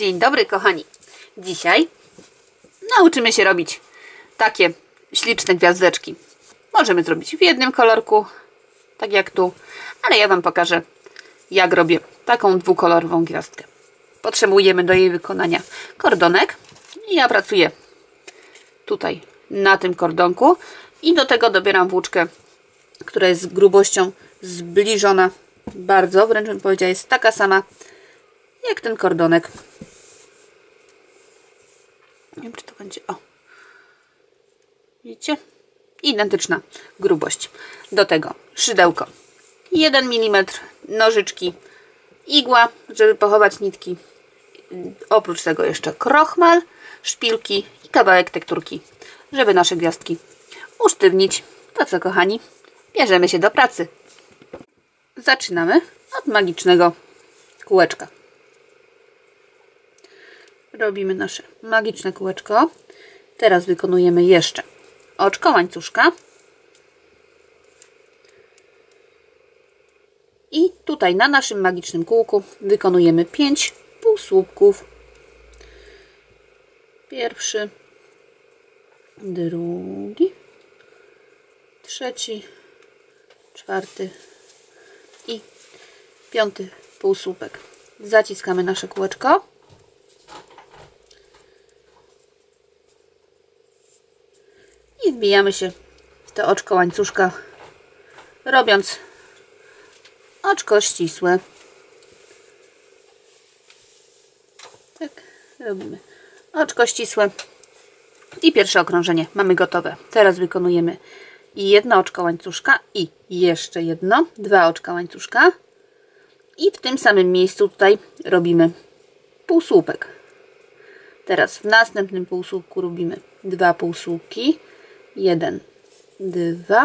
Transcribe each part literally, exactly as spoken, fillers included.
Dzień dobry, kochani. Dzisiaj nauczymy się robić takie śliczne gwiazdeczki. Możemy zrobić w jednym kolorku, tak jak tu, ale ja Wam pokażę, jak robię taką dwukolorową gwiazdkę. Potrzebujemy do jej wykonania kordonek. Ja pracuję tutaj na tym kordonku i do tego dobieram włóczkę, która jest z grubością zbliżona bardzo, wręcz bym powiedziała, jest taka sama jak ten kordonek. Nie wiem, czy to będzie, o, widzicie? Identyczna grubość. Do tego szydełko jeden milimetr, nożyczki, igła, żeby pochować nitki. Oprócz tego jeszcze krochmal, szpilki i kawałek tekturki, żeby nasze gwiazdki usztywnić. To co, kochani? Bierzemy się do pracy. Zaczynamy od magicznego kółeczka. Robimy nasze magiczne kółeczko. Teraz wykonujemy jeszcze oczko łańcuszka. I tutaj na naszym magicznym kółku wykonujemy pięć półsłupków. Pierwszy, drugi, trzeci, czwarty i piąty półsłupek. Zaciskamy nasze kółeczko. I wbijamy się w to oczko łańcuszka, robiąc oczko ścisłe. Tak, robimy oczko ścisłe. I pierwsze okrążenie mamy gotowe. Teraz wykonujemy jedno oczko łańcuszka i jeszcze jedno, dwa oczka łańcuszka. I w tym samym miejscu tutaj robimy półsłupek. Teraz w następnym półsłupku robimy dwa półsłupki. Jeden, dwa.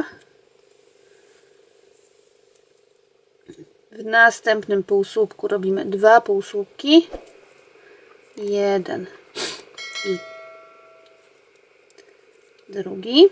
W następnym półsłupku robimy dwa półsłupki. Jeden i drugi.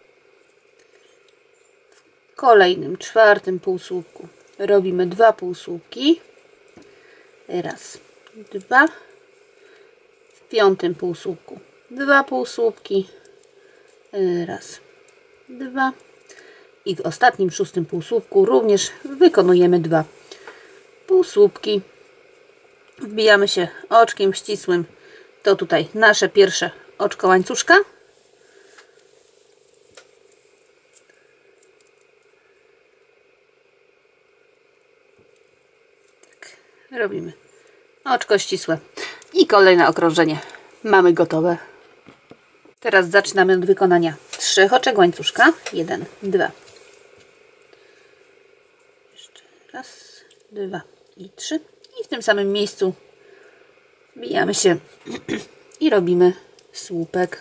W kolejnym, czwartym półsłupku robimy dwa półsłupki. Raz, dwa. W piątym półsłupku dwa półsłupki. Raz, dwa. I w ostatnim, szóstym półsłupku również wykonujemy dwa półsłupki. Wbijamy się oczkiem ścisłym. To tutaj nasze pierwsze oczko łańcuszka. Tak, robimy oczko ścisłe. I kolejne okrążenie mamy gotowe. Teraz zaczynamy od wykonania trzech oczek łańcuszka. Jeden, dwa. Jeszcze raz, dwa i trzy. I w tym samym miejscu wbijamy się i robimy słupek.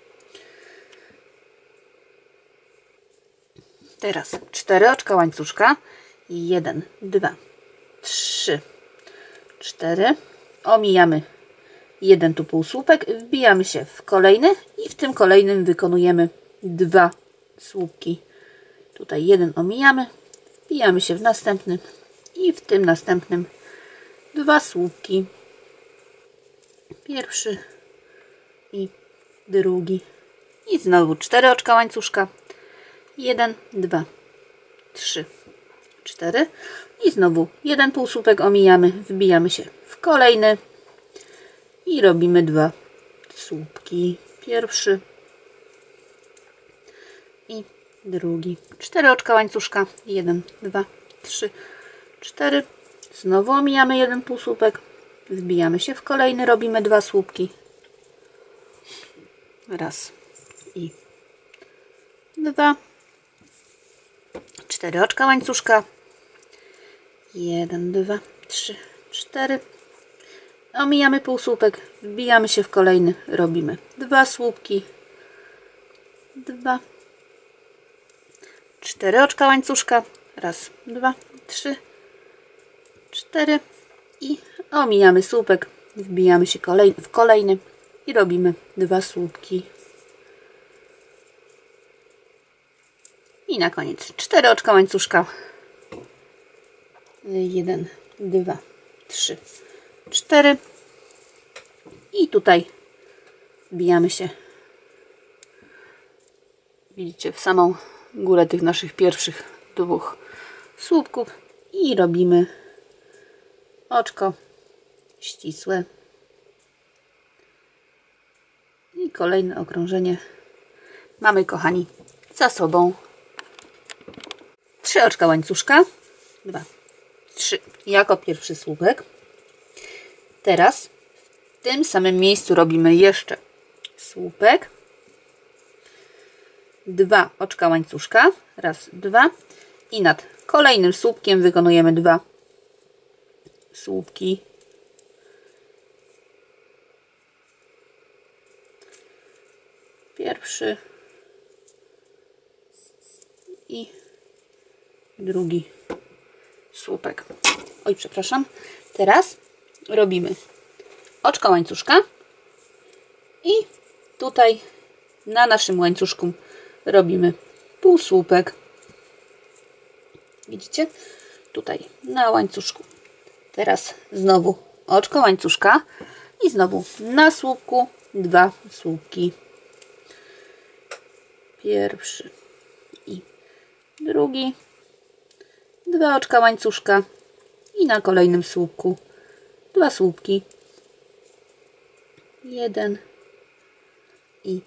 Teraz cztery oczka łańcuszka. Jeden, dwa, trzy, cztery. Omijamy jeden tu półsłupek, wbijamy się w kolejny i w tym kolejnym wykonujemy dwa słupki. Tutaj jeden omijamy, wbijamy się w następny i w tym następnym dwa słupki. Pierwszy i drugi. I znowu cztery oczka łańcuszka. Jeden, dwa, trzy, cztery. I znowu jeden półsłupek omijamy, wbijamy się w kolejny. I robimy dwa słupki. Pierwszy i drugi. Cztery oczka łańcuszka. Jeden, dwa, trzy, cztery. Znowu omijamy jeden półsłupek. Wbijamy się w kolejny. Robimy dwa słupki. Raz i dwa. Cztery oczka łańcuszka. Jeden, dwa, trzy, cztery. Omijamy półsłupek, wbijamy się w kolejny, robimy dwa słupki, dwa, cztery oczka łańcuszka, raz, dwa, trzy, cztery i omijamy słupek, wbijamy się kolej, w kolejny i robimy dwa słupki. I na koniec cztery oczka łańcuszka, jeden, dwa, trzy, cztery. I tutaj wbijamy się, widzicie, w samą górę tych naszych pierwszych dwóch słupków i robimy oczko ścisłe. I kolejne okrążenie mamy, kochani, za sobą. Trzy oczka łańcuszka. Dwa, trzy. Jako pierwszy słupek. Teraz w tym samym miejscu robimy jeszcze słupek. Dwa oczka łańcuszka. Raz, dwa. I nad kolejnym słupkiem wykonujemy dwa słupki. Pierwszy i drugi słupek. Oj, przepraszam. Teraz robimy oczko łańcuszka i tutaj na naszym łańcuszku robimy półsłupek. Widzicie? Tutaj na łańcuszku. Teraz znowu oczko łańcuszka i znowu na słupku dwa słupki. Pierwszy i drugi. Dwa oczka łańcuszka i na kolejnym słupku dwa słupki. Jeden i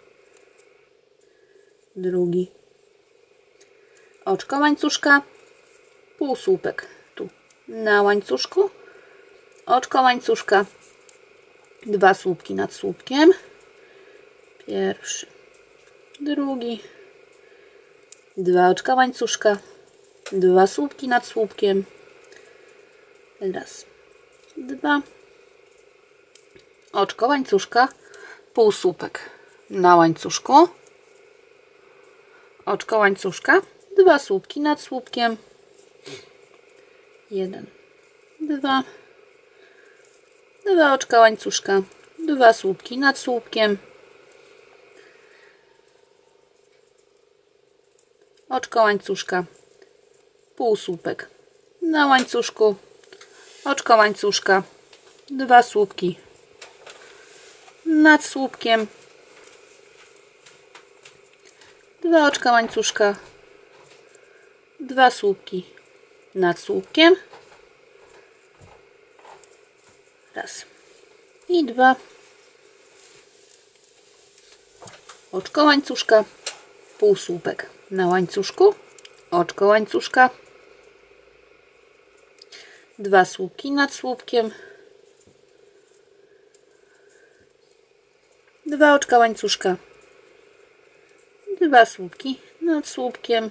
drugi. Oczko łańcuszka, półsłupek tu na łańcuszku, oczko łańcuszka, dwa słupki nad słupkiem. Pierwszy, drugi, dwa oczka łańcuszka, dwa słupki nad słupkiem. Raz, dwa, oczko łańcuszka, półsłupek na łańcuszku, oczko łańcuszka, dwa słupki nad słupkiem. Jeden, dwa, dwa oczka łańcuszka, dwa słupki nad słupkiem. Oczko łańcuszka, półsłupek na łańcuszku, oczko łańcuszka, dwa słupki nad słupkiem, dwa oczka łańcuszka, dwa słupki nad słupkiem, raz i dwa, oczko łańcuszka, półsłupek na łańcuszku, oczko łańcuszka, dwa słupki nad słupkiem, dwa oczka łańcuszka, dwa słupki nad słupkiem,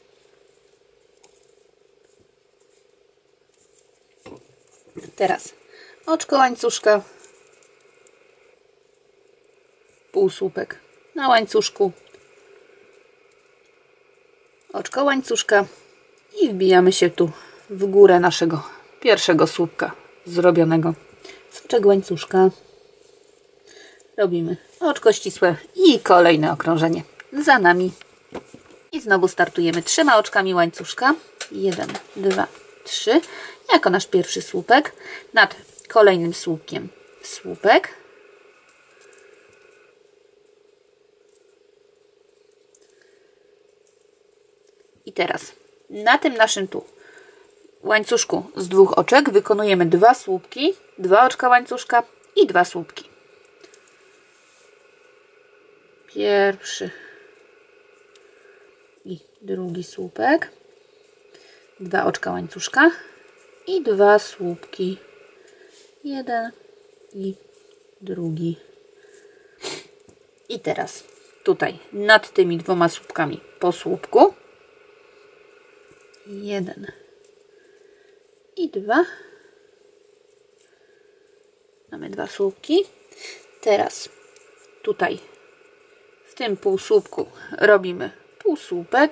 teraz oczko łańcuszka, półsłupek na łańcuszku, oczko łańcuszka i wbijamy się tu w górę naszego pierwszego słupka zrobionego z oczek łańcuszka. Robimy oczko ścisłe i kolejne okrążenie za nami. I znowu startujemy trzema oczkami łańcuszka. Jeden, dwa, trzy. Jako nasz pierwszy słupek. Nad kolejnym słupkiem słupek. I teraz na tym naszym tu łańcuszku z dwóch oczek wykonujemy dwa słupki, dwa oczka łańcuszka i dwa słupki. Pierwszy i drugi słupek, dwa oczka łańcuszka i dwa słupki. Jeden i drugi. I teraz tutaj nad tymi dwoma słupkami po słupku. Jeden i dwa. Mamy dwa słupki. Teraz tutaj w tym półsłupku robimy półsłupek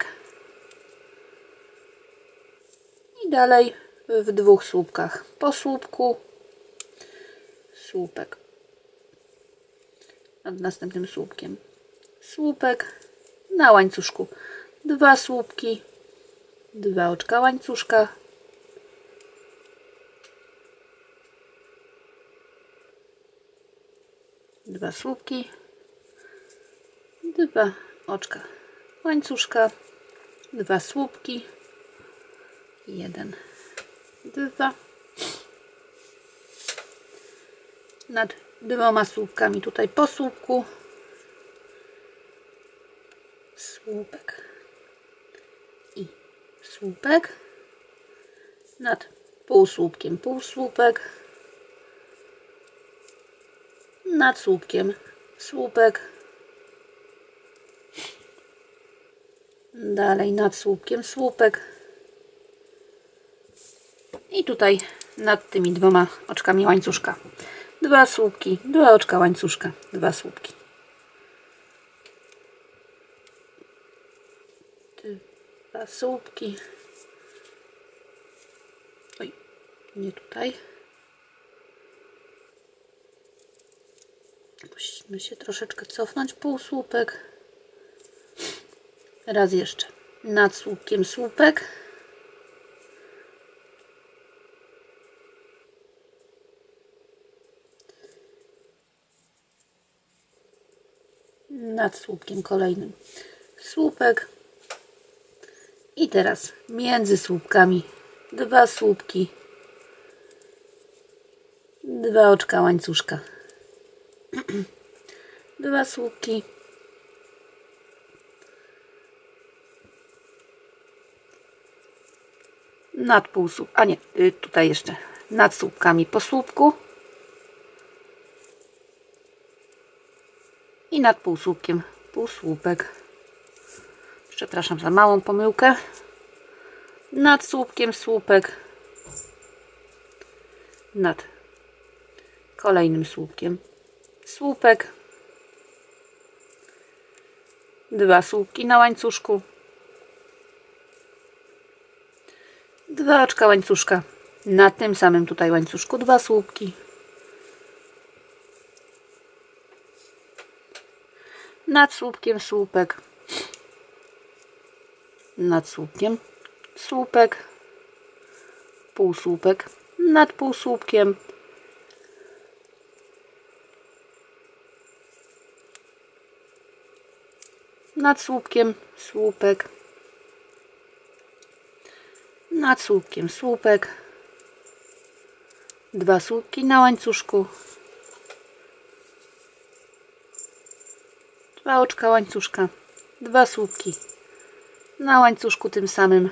i dalej w dwóch słupkach po słupku słupek nad następnym słupkiem słupek na łańcuszku, dwa słupki, dwa oczka łańcuszka, dwa słupki, dwa oczka łańcuszka, dwa słupki, jeden, dwa, nad dwoma słupkami tutaj po słupku, słupek i słupek, nad półsłupkiem półsłupek, nad słupkiem słupek, dalej nad słupkiem słupek i tutaj nad tymi dwoma oczkami łańcuszka dwa słupki, dwa oczka łańcuszka, dwa słupki, dwa słupki, oj, nie tutaj, musimy się troszeczkę cofnąć, półsłupek, raz jeszcze nad słupkiem słupek, nad słupkiem kolejnym słupek i teraz między słupkami dwa słupki, dwa oczka łańcuszka, dwa słupki, nad półsłup, a nie, tutaj jeszcze nad słupkami po słupku i nad półsłupkiem półsłupek. Przepraszam za małą pomyłkę. Nad słupkiem słupek, nad kolejnym słupkiem słupek, dwa słupki na łańcuszku, dwa oczka łańcuszka, na tym samym tutaj łańcuszku dwa słupki, nad słupkiem słupek, nad słupkiem słupek, półsłupek, nad półsłupkiem, nad słupkiem słupek, nad słupkiem słupek, dwa słupki na łańcuszku, dwa oczka łańcuszka, dwa słupki na łańcuszku tym samym,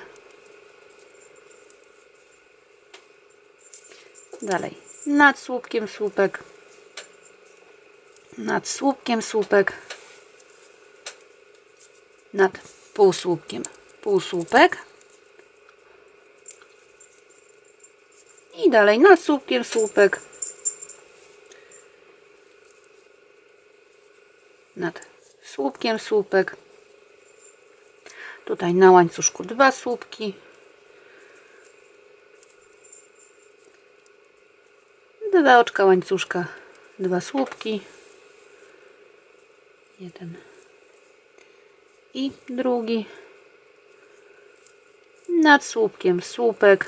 dalej nad słupkiem słupek, nad słupkiem słupek, nad półsłupkiem półsłupek i dalej nad słupkiem słupek, nad słupkiem słupek, tutaj na łańcuszku dwa słupki, dwa oczka łańcuszka, dwa słupki, jeden i drugi, nad słupkiem słupek,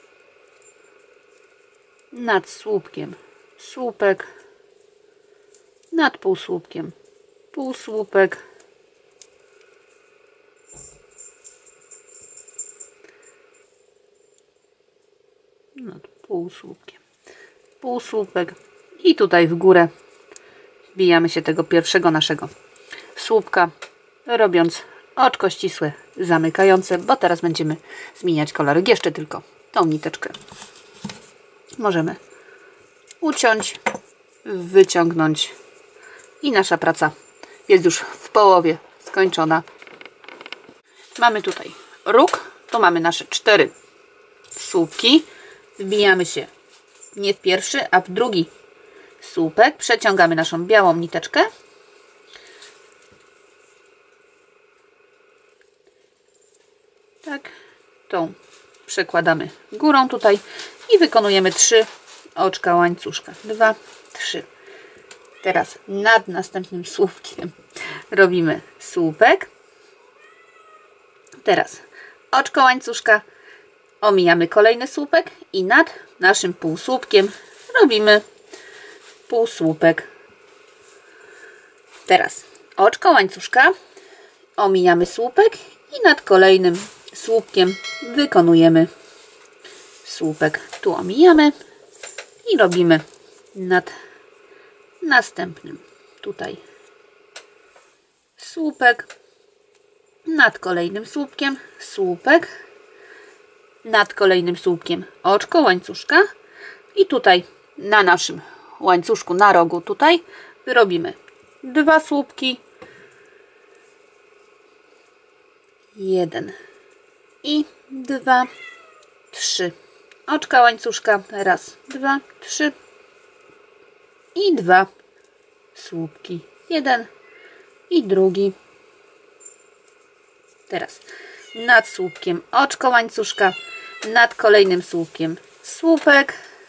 nad słupkiem słupek, nad półsłupkiem półsłupek, nad półsłupkiem półsłupek i tutaj w górę wbijamy się tego pierwszego naszego słupka, robiąc oczko ścisłe zamykające, bo teraz będziemy zmieniać kolorek. Jeszcze tylko tą niteczkę możemy uciąć, wyciągnąć i nasza praca jest już w połowie skończona. Mamy tutaj róg, tu mamy nasze cztery słupki, wbijamy się nie w pierwszy, a w drugi słupek, przeciągamy naszą białą niteczkę, tak, tą przekładamy górą tutaj i wykonujemy trzy oczka łańcuszka, dwa, trzy. Teraz nad następnym słupkiem robimy słupek, teraz oczko łańcuszka, omijamy kolejny słupek i nad naszym półsłupkiem robimy półsłupek, Teraz oczko łańcuszka, omijamy słupek i nad kolejnym słupkiem wykonujemy słupek. Tu omijamy i robimy nad następnym tutaj słupek, nad kolejnym słupkiem słupek, nad kolejnym słupkiem oczko łańcuszka i tutaj na naszym łańcuszku na rogu tutaj wyrobimy dwa słupki, jeden i dwa, trzy oczka łańcuszka, raz, dwa, trzy i dwa słupki, jeden i drugi. Teraz nad słupkiem oczko łańcuszka, nad kolejnym słupkiem słupek,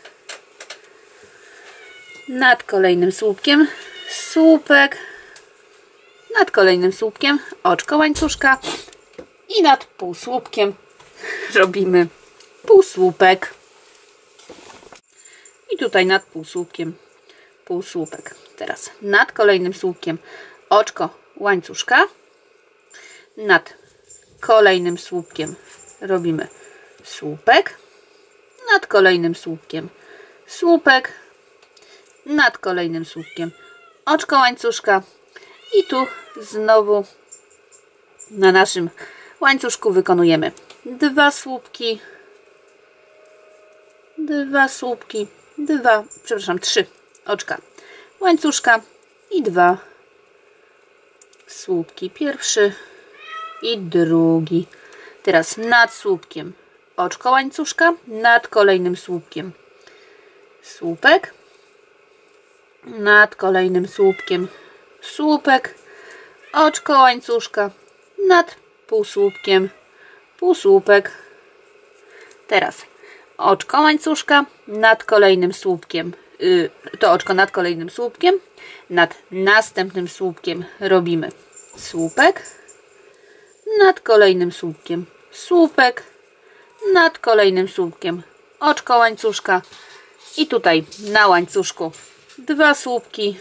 nad kolejnym słupkiem słupek, nad kolejnym słupkiem oczko łańcuszka i nad półsłupkiem robimy półsłupek. I tutaj nad półsłupkiem półsłupek. Teraz nad kolejnym słupkiem oczko łańcuszka, nad kolejnym słupkiem robimy słupek, nad kolejnym słupkiem słupek, nad kolejnym słupkiem oczko łańcuszka i tu znowu na naszym łańcuszku wykonujemy dwa słupki, dwa słupki, dwa, przepraszam, trzy oczka łańcuszka i dwa słupki, pierwszy i drugi. Teraz nad słupkiem oczko łańcuszka, nad kolejnym słupkiem słupek, nad kolejnym słupkiem słupek, oczko łańcuszka, nad półsłupkiem półsłupek. Teraz oczko łańcuszka, nad kolejnym słupkiem, yy, to oczko nad kolejnym słupkiem, nad następnym słupkiem robimy słupek, nad kolejnym słupkiem słupek, nad kolejnym słupkiem oczko łańcuszka i tutaj na łańcuszku dwa słupki,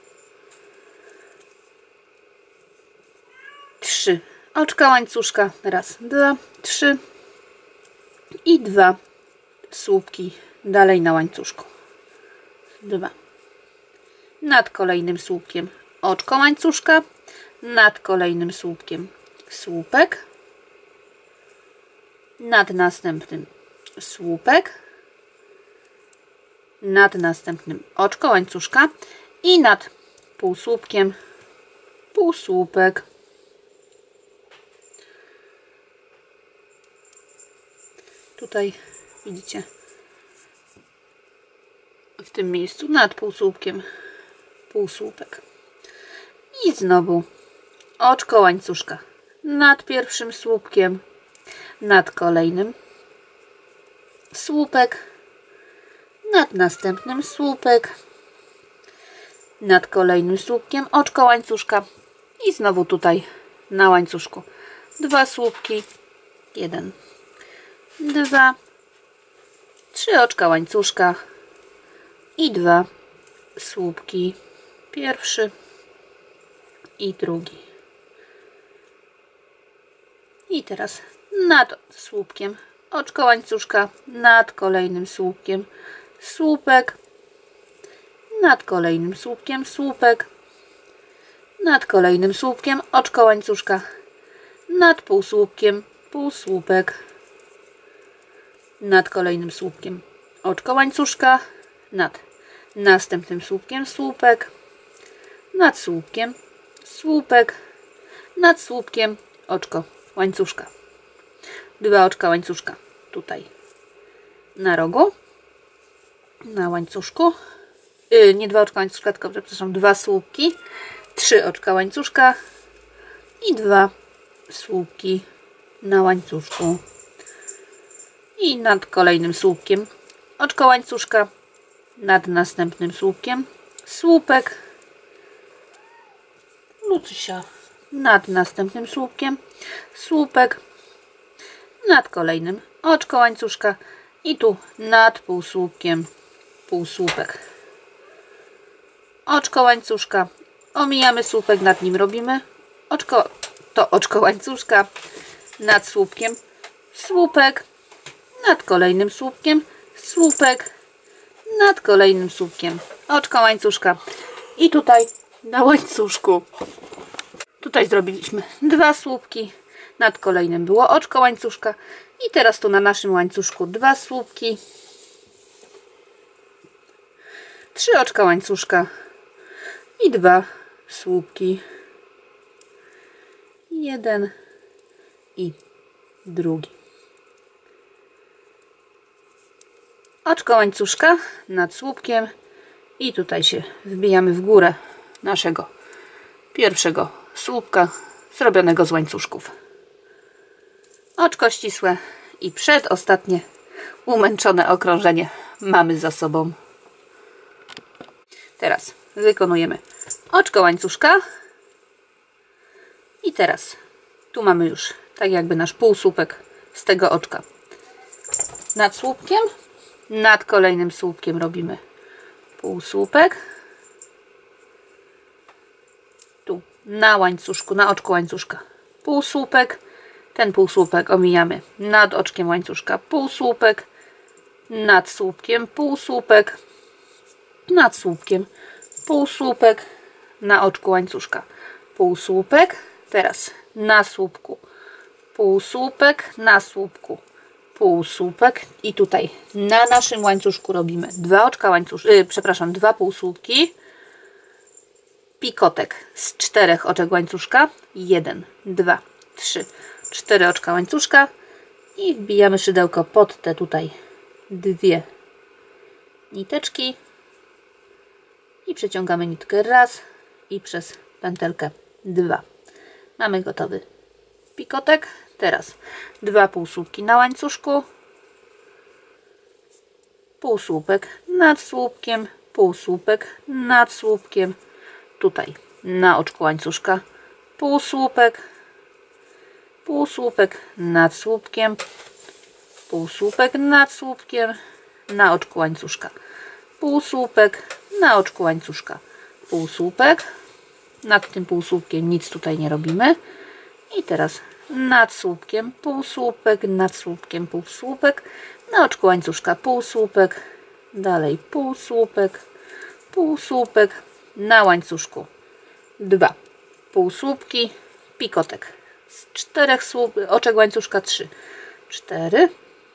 trzy oczka łańcuszka, raz, dwa, trzy i dwa słupki dalej na łańcuszku, dwa, nad kolejnym słupkiem oczko łańcuszka, nad kolejnym słupkiem słupek, nad następnym słupek, nad następnym oczko łańcuszka i nad półsłupkiem półsłupek. Tutaj widzicie w tym miejscu nad półsłupkiem półsłupek i znowu oczko łańcuszka nad pierwszym słupkiem, nad kolejnym słupek, nad następnym słupek, nad kolejnym słupkiem oczko łańcuszka i znowu tutaj na łańcuszku dwa słupki, jeden, dwa, trzy oczka łańcuszka i dwa słupki, pierwszy i drugi. I teraz nad słupkiem oczko łańcuszka, nad kolejnym słupkiem słupek, nad kolejnym słupkiem słupek, nad kolejnym słupkiem oczko łańcuszka, nad półsłupkiem półsłupek, nad kolejnym słupkiem oczko łańcuszka, nad następnym słupkiem słupek, nad słupkiem słupek, nad słupkiem oczko łańcuszka, dwa oczka łańcuszka tutaj na rogu, na łańcuszku, yy, nie dwa oczka łańcuszka, tylko przepraszam, dwa słupki, trzy oczka łańcuszka i dwa słupki na łańcuszku i nad kolejnym słupkiem oczko łańcuszka, nad następnym słupkiem słupek, Lucysia, nad następnym słupkiem słupek, nad kolejnym oczko łańcuszka i tu nad półsłupkiem półsłupek, oczko łańcuszka, Omijamy słupek, nad nim robimy oczko, to oczko łańcuszka, nad słupkiem słupek, nad kolejnym słupkiem słupek, nad kolejnym słupkiem oczko łańcuszka i tutaj na łańcuszku. Tutaj zrobiliśmy dwa słupki, nad kolejnym było oczko łańcuszka i teraz tu na naszym łańcuszku dwa słupki, trzy oczka łańcuszka i dwa słupki. Jeden i drugi. Oczko łańcuszka nad słupkiem i tutaj się wbijamy w górę naszego pierwszego słupka zrobionego z łańcuszków. Oczko ścisłe i przedostatnie umęczone okrążenie mamy za sobą. Teraz wykonujemy oczko łańcuszka i teraz tu mamy już tak jakby nasz półsłupek z tego oczka. Nad słupkiem, nad kolejnym słupkiem robimy półsłupek. Tu na łańcuszku, na oczku łańcuszka półsłupek. Ten półsłupek omijamy nad oczkiem łańcuszka półsłupek, nad słupkiem półsłupek, nad słupkiem półsłupek, na oczku łańcuszka półsłupek. Teraz na słupku półsłupek, na słupku półsłupek i tutaj na naszym łańcuszku robimy dwa oczka łańcuszka, yy, przepraszam, dwa półsłupki, pikotek z czterech oczek łańcuszka, jeden, dwa, trzy, cztery oczka łańcuszka i wbijamy szydełko pod te tutaj dwie niteczki i przeciągamy nitkę raz i przez pętelkę dwa. Mamy gotowy pikotek. Teraz dwa półsłupki na łańcuszku, półsłupek nad słupkiem, półsłupek nad słupkiem, tutaj na oczku łańcuszka półsłupek, półsłupek nad słupkiem, półsłupek nad słupkiem, na oczku łańcuszka półsłupek, na oczku łańcuszka półsłupek, nad tym półsłupkiem nic tutaj nie robimy i teraz nad słupkiem półsłupek, nad słupkiem półsłupek, na oczku łańcuszka półsłupek, dalej półsłupek, półsłupek, na łańcuszku dwa półsłupki, pikotek z czterech słup, oczek łańcuszka trzy, cztery,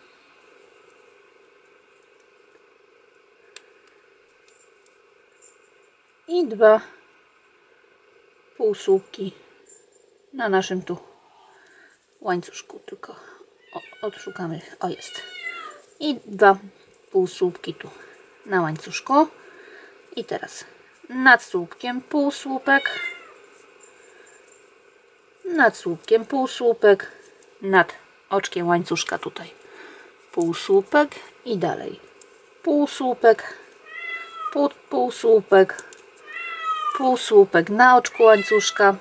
i dwa półsłupki na naszym tu łańcuszku, tylko o, odszukamy, o jest, i dwa półsłupki tu na łańcuszku i teraz nad słupkiem półsłupek, nad słupkiem półsłupek, nad oczkiem łańcuszka tutaj półsłupek i dalej półsłupek, pół, półsłupek, półsłupek na oczku łańcuszka,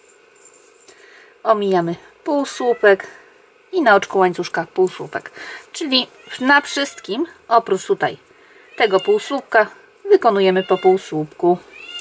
omijamy półsłupek i na oczku łańcuszka półsłupek, czyli na wszystkim oprócz tutaj tego półsłupka wykonujemy po półsłupku.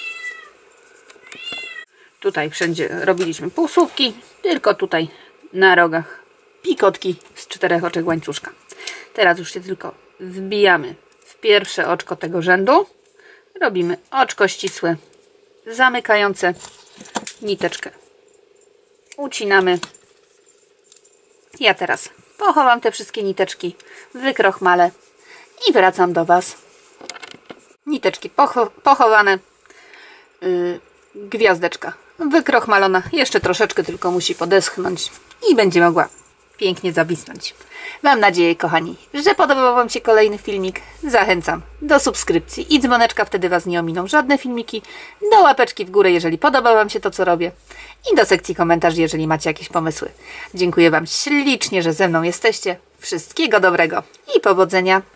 Tutaj wszędzie robiliśmy półsłupki, tylko tutaj na rogach pikotki z czterech oczek łańcuszka. Teraz już się tylko wbijamy w pierwsze oczko tego rzędu, robimy oczko ścisłe zamykające, niteczkę ucinamy. Ja teraz pochowam te wszystkie niteczki, wykrochmalę i wracam do Was. Niteczki pocho pochowane, yy, gwiazdeczka wykrochmalona, jeszcze troszeczkę tylko musi podeschnąć i będzie mogła pięknie zawisnąć. Mam nadzieję, kochani, że podobał Wam się kolejny filmik. Zachęcam do subskrypcji i dzwoneczka, wtedy Was nie ominą żadne filmiki. Do łapeczki w górę, jeżeli podoba Wam się to, co robię. I do sekcji komentarzy, jeżeli macie jakieś pomysły. Dziękuję Wam ślicznie, że ze mną jesteście. Wszystkiego dobrego i powodzenia.